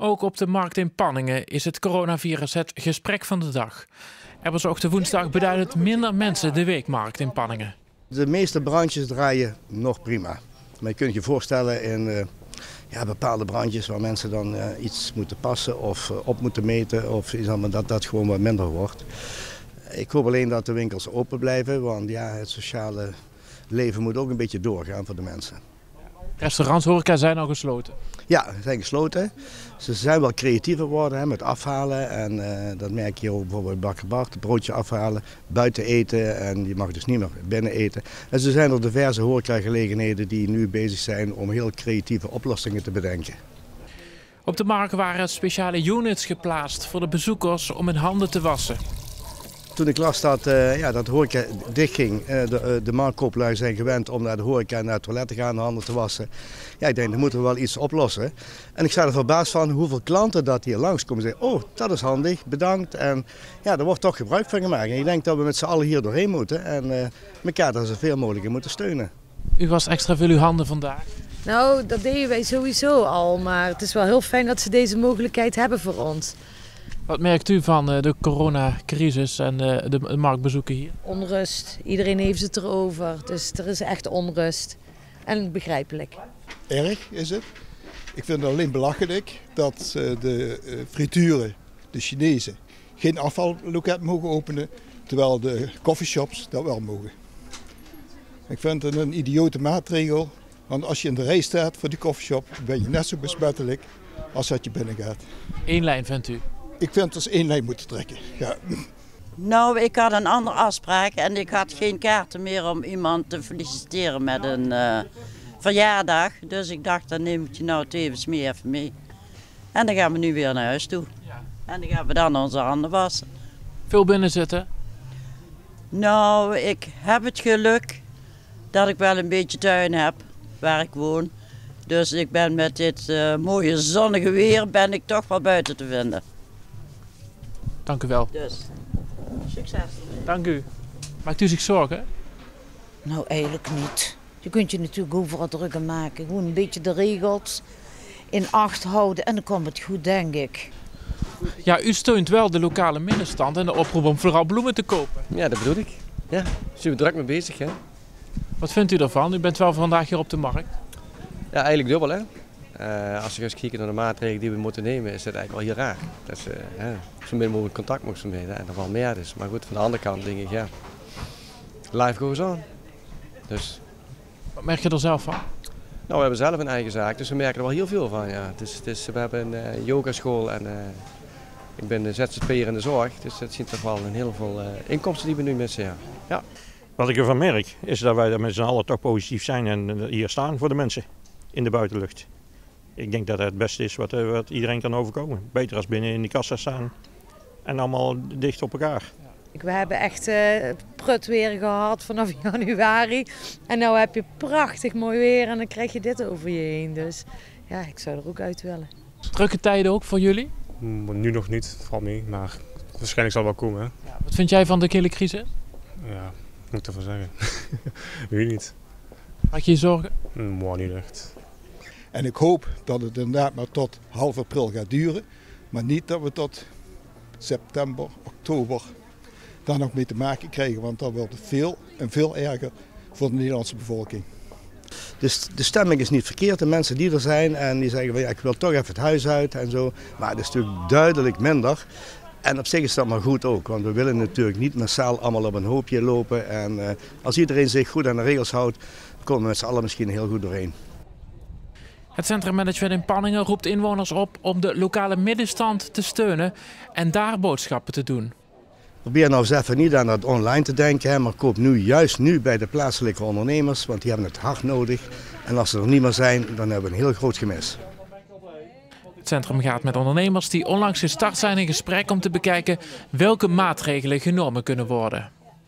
Ook op de markt in Panningen is het coronavirus het gesprek van de dag. Er bezochten woensdag beduidend minder mensen de weekmarkt in Panningen. De meeste branches draaien nog prima. Maar je kunt je voorstellen in bepaalde branches waar mensen dan iets moeten passen of op moeten meten of iets anders, dat dat gewoon wat minder wordt. Ik hoop alleen dat de winkels open blijven, want ja, het sociale leven moet ook een beetje doorgaan voor de mensen. Restaurants, horeca zijn al gesloten. Ja, ze zijn gesloten. Ze zijn wel creatiever geworden met afhalen. En dat merk je ook bijvoorbeeld bij Bakker Bart. Het broodje afhalen, buiten eten en je mag dus niet meer binnen eten. En zo zijn er diverse horecagelegenheden die nu bezig zijn om heel creatieve oplossingen te bedenken. Op de markt waren speciale units geplaatst voor de bezoekers om hun handen te wassen. Toen ik las dat de horeca dichtging, de marktkooplui zijn gewend om naar de horeca en naar het toilet te gaan, de handen te wassen. Ja, ik denk, dan moeten we wel iets oplossen. En ik sta er verbaasd van hoeveel klanten dat hier langskomen en zeggen, oh, dat is handig, bedankt. En ja, er wordt toch gebruik van gemaakt. En ik denk dat we met z'n allen hier doorheen moeten en elkaar daar zoveel mogelijk in moeten steunen. U was extra veel uw handen vandaag. Nou, dat deden wij sowieso al, maar het is wel heel fijn dat ze deze mogelijkheid hebben voor ons. Wat merkt u van de coronacrisis en de marktbezoeken hier? Onrust. Iedereen heeft het erover. Dus er is echt onrust. En begrijpelijk. Erg is het. Ik vind het alleen belachelijk dat de frituren, de Chinezen, geen afvalloket mogen openen, terwijl de coffeeshops dat wel mogen. Ik vind het een idiote maatregel, want als je in de rij staat voor die coffeeshop, ben je net zo besmettelijk als dat je binnen gaat. Eén lijn vindt u? Ik vind dat ze één lijn moeten trekken, ja. Nou, ik had een andere afspraak en ik had geen kaarten meer om iemand te feliciteren met een verjaardag. Dus ik dacht, dan neem ik je nou tevens mee even mee. En dan gaan we nu weer naar huis toe. Ja. En dan gaan we dan onze handen wassen. Veel binnen zitten? Nou, ik heb het geluk dat ik wel een beetje tuin heb waar ik woon. Dus ik ben met dit mooie zonnige weer ben ik toch wel buiten te vinden. Dank u wel. Dus, succes ermee. Dank u. Maakt u zich zorgen? Nou, eigenlijk niet. Je kunt je natuurlijk overal druk aan maken. Gewoon een beetje de regels in acht houden en dan komt het goed, denk ik. Ja, u steunt wel de lokale middenstand en de oproep om vooral bloemen te kopen. Ja, dat bedoel ik. Ja, zijn we druk mee bezig, hè? Wat vindt u daarvan? U bent wel vandaag hier op de markt. Ja, eigenlijk dubbel, hè? Als je eens kijkt naar de maatregelen die we moeten nemen, is het eigenlijk wel heel raar. Dat ze zo min mogelijk contact mogen meten en er wel meer is. Maar goed, van de andere kant denk ik, ja, life goes on. Dus. Wat merk je er zelf van? Nou, we hebben zelf een eigen zaak, dus we merken er wel heel veel van, ja. We hebben een yogaschool en ik ben de ZZP'er in de zorg. Dus dat zien toch wel een heel veel inkomsten die we nu missen, ja. Ja. Wat ik ervan merk, is dat wij er met z'n allen toch positief zijn en hier staan voor de mensen in de buitenlucht. Ik denk dat het beste is wat iedereen kan overkomen. Beter als binnen in de kassa staan en allemaal dicht op elkaar. We hebben echt prut weer gehad vanaf januari. En nu heb je prachtig mooi weer en dan krijg je dit over je heen. Dus ja, ik zou er ook uit willen. Drukke tijden ook voor jullie? Nu nog niet, valt mee, maar waarschijnlijk zal het wel komen. Hè? Ja, wat vind jij van de hele crisis? Ja, moet ik ervan zeggen. Weet niet. Maak je je zorgen? Maar niet echt. En ik hoop dat het inderdaad maar tot half april gaat duren. Maar niet dat we tot september, oktober daar nog mee te maken krijgen. Want dan wordt het veel en veel erger voor de Nederlandse bevolking. Dus de stemming is niet verkeerd. De mensen die er zijn en die zeggen van ja, ik wil toch even het huis uit en zo. Maar het is natuurlijk duidelijk minder. En op zich is dat maar goed ook. Want we willen natuurlijk niet massaal allemaal op een hoopje lopen. En als iedereen zich goed aan de regels houdt, komen we met z'n allen misschien heel goed doorheen. Het centrummanagement in Panningen roept inwoners op om de lokale middenstand te steunen en daar boodschappen te doen. Probeer nou eens even niet aan het online te denken, hè, maar koop juist nu bij de plaatselijke ondernemers, want die hebben het hard nodig. En als ze er niet meer zijn, dan hebben we een heel groot gemis. Het centrum gaat met ondernemers die onlangs gestart zijn in gesprek om te bekijken welke maatregelen genomen kunnen worden.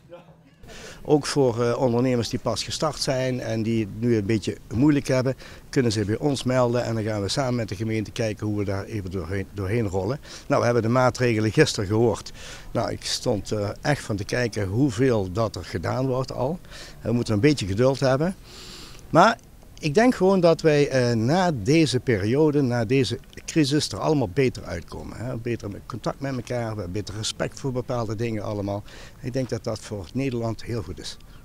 Ook voor ondernemers die pas gestart zijn en die het nu een beetje moeilijk hebben, kunnen ze bij ons melden en dan gaan we samen met de gemeente kijken hoe we daar even doorheen rollen. Nou, we hebben de maatregelen gisteren gehoord. Nou, ik stond er echt van te kijken hoeveel dat er gedaan wordt al. We moeten een beetje geduld hebben. Maar Ik denk gewoon dat wij na deze periode, na deze crisis er allemaal beter uitkomen. Hè? Beter met contact met elkaar, beter respect voor bepaalde dingen allemaal. Ik denk dat dat voor Nederland heel goed is.